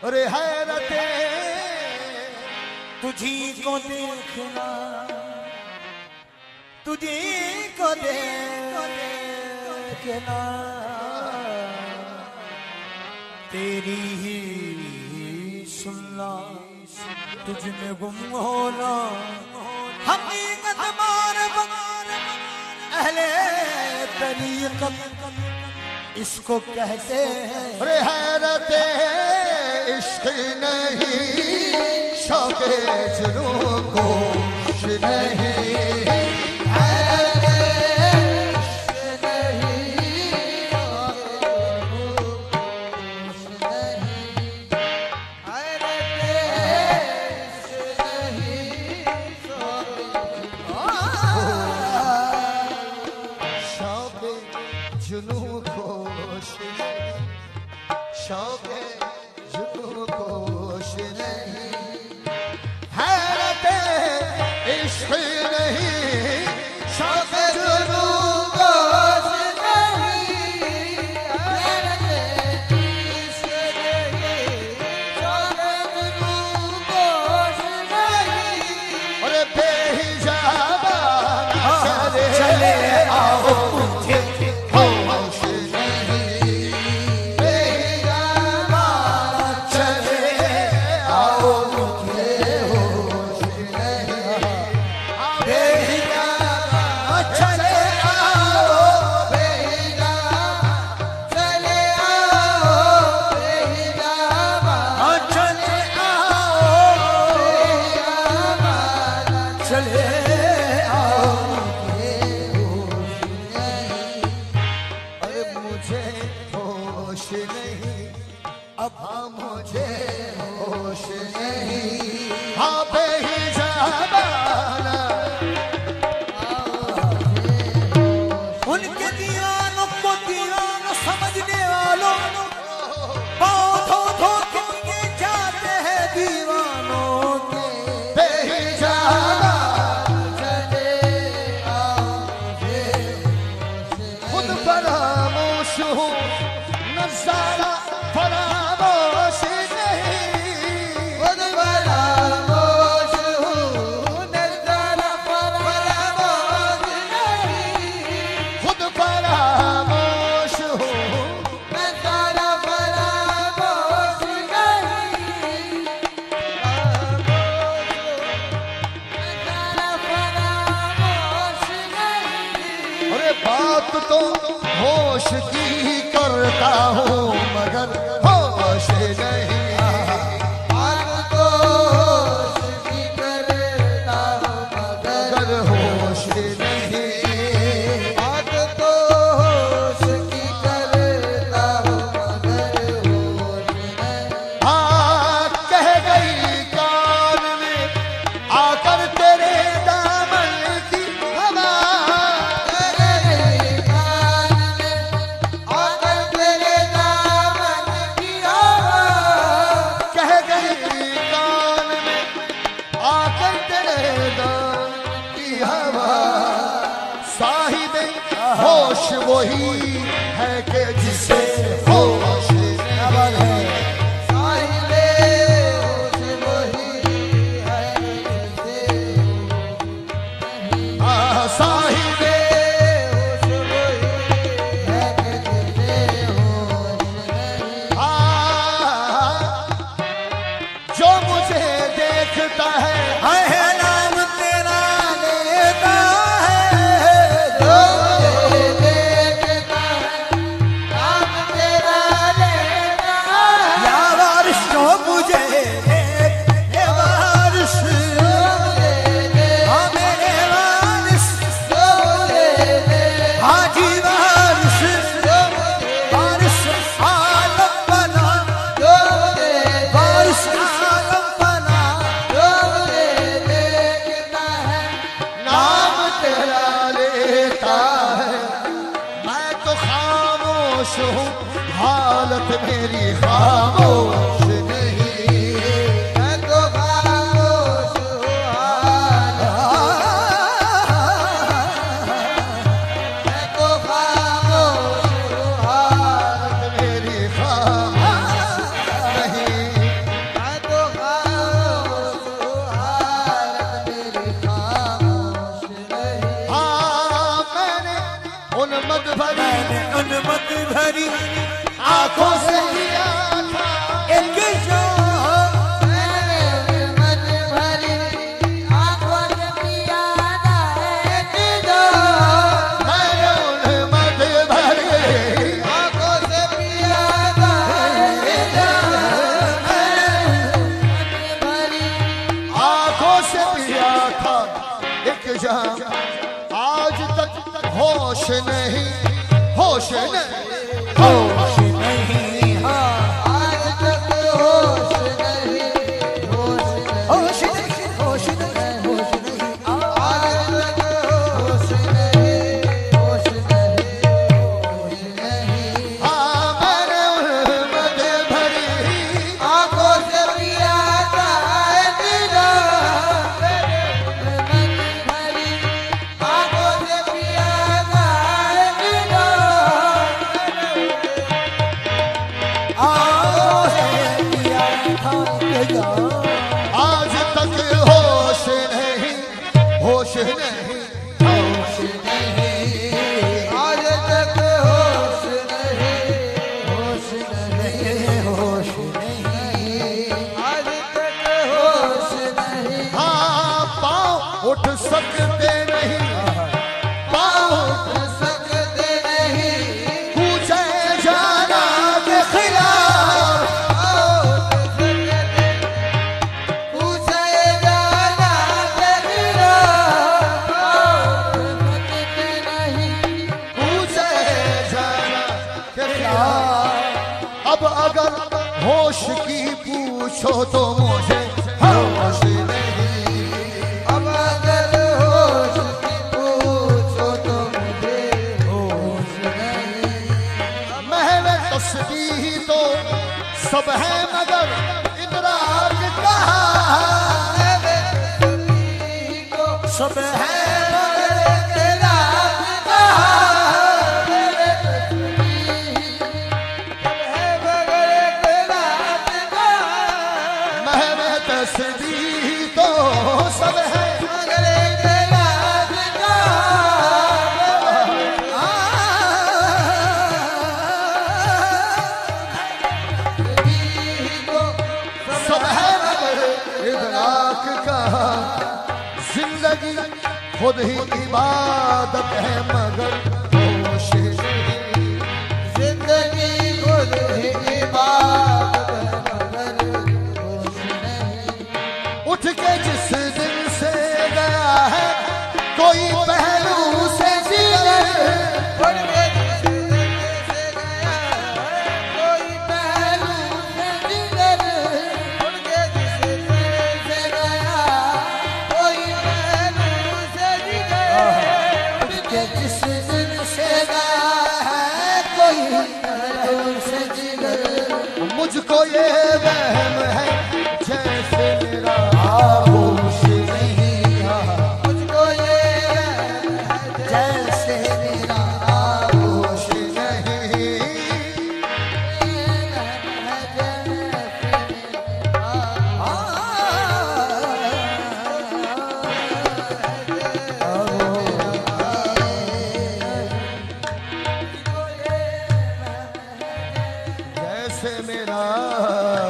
अरे हैरते तुझी को देखना, तुझी को देखना, तेरी ही सुनना, तुझ में गुम होना, हकीकत मार अहले तरीक़त इसको कहते हैं। अरे हैरते इश्क नहीं, शौक़े जुनून को नहीं, तो होश की करता हूँ मगर होश नहीं, बात तो होश की करता हूँ मगर होश नहीं, बात तो होश की करता हूँ मगर होश नहीं। हाँ कह गई कान में आकर तेरे दामन की हवा, होश वही है कि जिसे होश नहीं है, साहिबे होश वही है जिसे साहिबे होश वही है जिसे होश नहीं। जो मुझे देखता है नाम तेरा लेता है, हालत मेरी खामोश नहीं, मैं तो खामोश हूँ, मैं तो खामोश हूँ, हालत मेरी खामोश नहीं। आंखों से लिया था एक जाम, मन भरी आंखों से पिया था एक जाम। मैंने उन्हें मत भरी आंखों से पिया था एक जाम। आंखों से पिया था एक जाम। आज तक होश नहीं, होश नहीं, होश नहीं, हाँ आज तक होश नहीं, होश नहीं, होश नहीं, होश नहीं, होश नहीं, आज तक होश नहीं, होश नहीं, होश नहीं। हाँ मैंने मद भरी आंखों से पिया था एक जाम। मद भरी आंखों से पिया था एक जाम। आज तक होश नहीं, होश नहीं, होश नहीं। आज तक होश नहीं, होश नहीं, होश नहीं। आज तक होश नहीं। हाँ पाँव उठ सकते नहीं, पाँव उठ सकते नहीं, पूछे जाना के खिलाफ। अब अगर होश की पूछो तो मुझे होश नहीं। अब अगर होश की पूछो तो मुझे होश नहीं। महल तस्बीह तो सब है मगर इदराक कहाँ। सब है तस्बीह तो सब है मगर इदराक कहाँ। सब है मगर इदराक कहाँ। जिंदगी खुद ही इबादत है मगर होश नहीं। जिंदगी खुद ही इबादत है मगर होश नहीं। उठ के जिस दिन से गया है कोई पहलू से जिगर। उठ के जिस दिन से गया है कोई पहलू से जिगर। उठ के जिस दिन से गया कोई पहलू से जिगर। उठ के जिस दिन से गया है कोई पहलू से जिगर। मुझको ये वहम है जैसे मेरा होश नहीं। मुझको ये जैसे मेरा होश नहीं। जैसे मेरा